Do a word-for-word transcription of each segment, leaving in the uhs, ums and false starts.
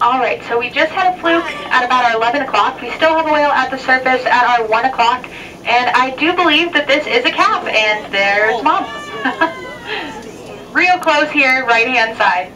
Alright, so we just had a fluke at about our eleven o'clock. We still have a whale at the surface at our one o'clock. And I do believe that this is a calf, and there's Mom. Real close here, right hand side.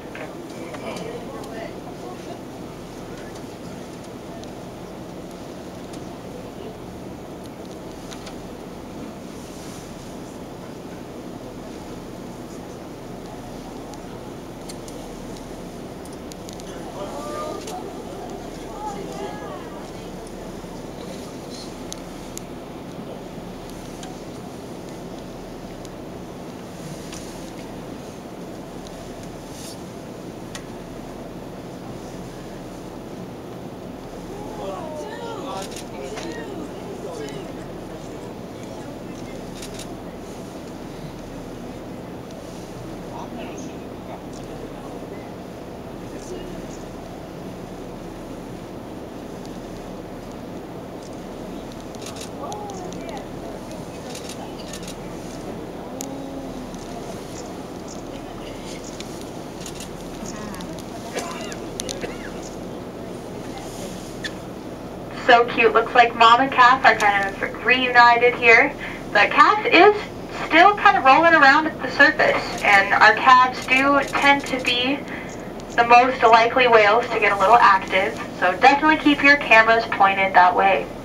So cute. Looks like Mom and calf are kind of reunited here. The calf is still kind of rolling around at the surface, and our calves do tend to be the most likely whales to get a little active, so definitely keep your cameras pointed that way.